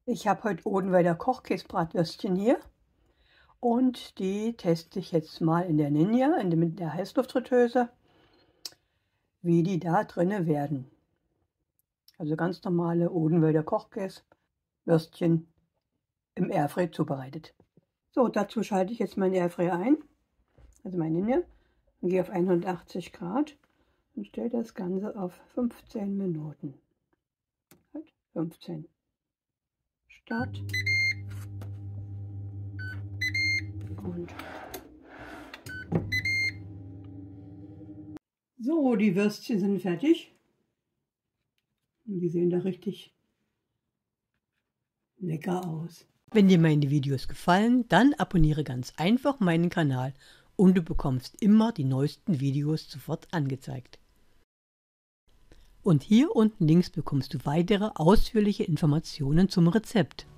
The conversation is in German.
Ich habe heute Odenwälder Kochkäsebratwürstchen hier und die teste ich jetzt mal in der Ninja, mit der Heißluftfritteuse, wie die da drinne werden. Also ganz normale Odenwälder Kochkäsewürstchen im Airfryer zubereitet. So, dazu schalte ich jetzt meinen Airfryer ein, also meine Ninja, und gehe auf 180 Grad und stelle das Ganze auf 15 Minuten. 15. Start. Und so, die Würstchen sind fertig. Und die sehen da richtig lecker aus. Wenn dir meine Videos gefallen, dann abonniere ganz einfach meinen Kanal und du bekommst immer die neuesten Videos sofort angezeigt. Und hier unten links bekommst du weitere ausführliche Informationen zum Rezept.